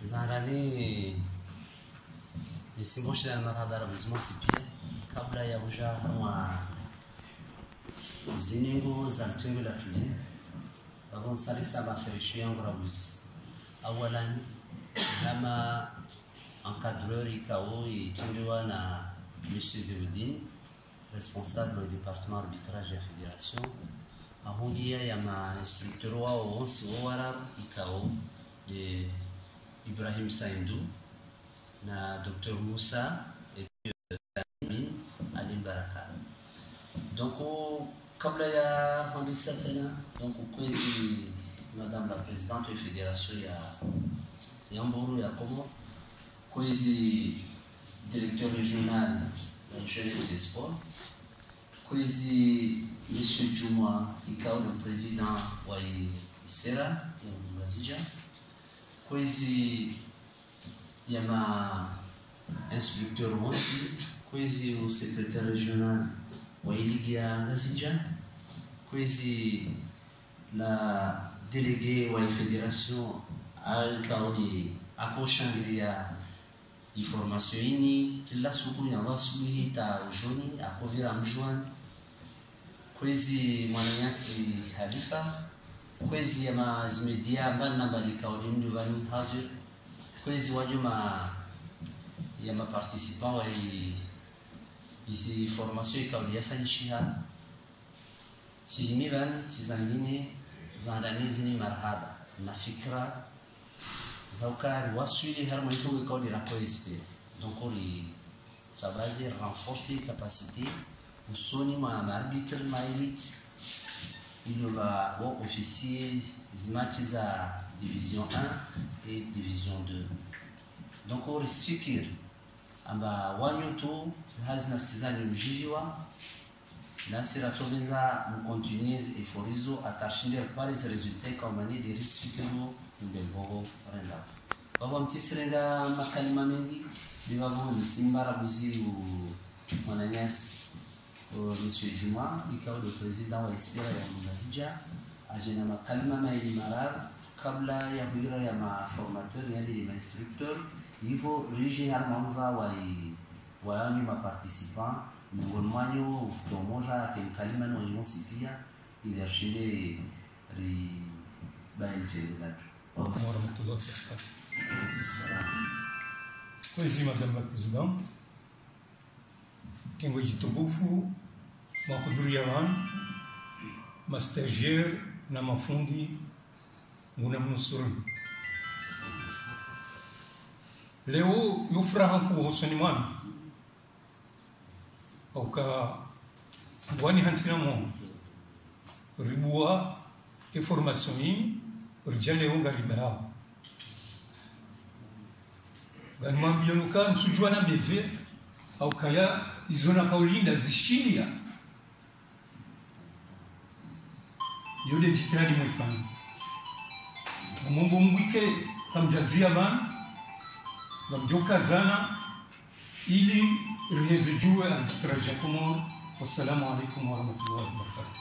Zangani nisimosha na mahadhara bizimosi pia kabla ya ujaha wa ziningo za mtengo la tuli babon salisa maferishi yangu rabuzi awalan kama encadreur ikao itundiwa na Monsieur Zewoudine, responsable du département arbitrage et fédération ahungia ya ma instructeur wao wonsi wawara ikao de Ibrahim Saindou na Dr Moussa et puis Ali Baraka. Donc kabla ya handisa tena donc kwezi madame la présidente de fédération ya Mburu ya Komo kwezi directeur régional de jeunesse et sport kwezi monsieur Juma ikao le président wa Isera ya Ngazija kwezi ya ma instructeur aussi kwezi au secrétaire régional wa Iligia Ngazija kwezi la délégué wa fédération al kaoni akoshangilia information ini kila siku ya wasubuhi ta joni akovira mjwan kwezi mwananyasi Halifa kwezi ya mazimedia mbana mbali kaoni mduvani hazir kwezi wajuma ya ma participant wa ici formation kaoni yafanyisha timiran tizangine zandanizi ni marhaba na fikra zaukar wasuli harmonie kaoni la coespé donc on ça va dire renforcer capacité pour soni ma arbitre ma élite il va au officier les matchs à division 1 et division 2 donc on restructure amba wanyoto hazina sizani mjiwa nasira tobenza continues et forizo atashinder par les résultats comme année de restructuration mbelbogo renda baba mtisirenga makalima mengi bibavo ni simbara buzi mwananyasi monsieur Juma ikao le président wa Isera ya Ngazija ajena makalima maili marar kabla ya kugira ya ma formateur yani ma instructeur hivyo rije harmanva wa ma participant mwanyo utomoja temkalima no yonsipia idershinde ri bainjela. Poésie, Madame la Présidente. Kengo Jitobufu, Makuduriyaman, ma stagiaire, na mafundi, nguna mnusuri. Leo yufraha kuhosoniman. Auka wani hansina mo ribua information rijale unga ribao ganma bionuka msujwana beje au kaya izona kaulinda zishilia yule jitihadi mwifanya Mungu mwike kamjazia bana namjoka zana ili riheze jue arbitraje Komoro. Wassalamu alaikum warahmatullahi wabarakatuh.